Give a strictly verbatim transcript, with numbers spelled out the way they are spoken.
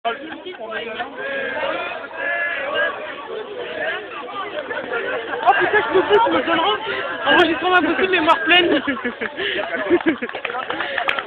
Oh putain, je peux plus, tu me donneras. Enregistrement impossible, mémoire pleine.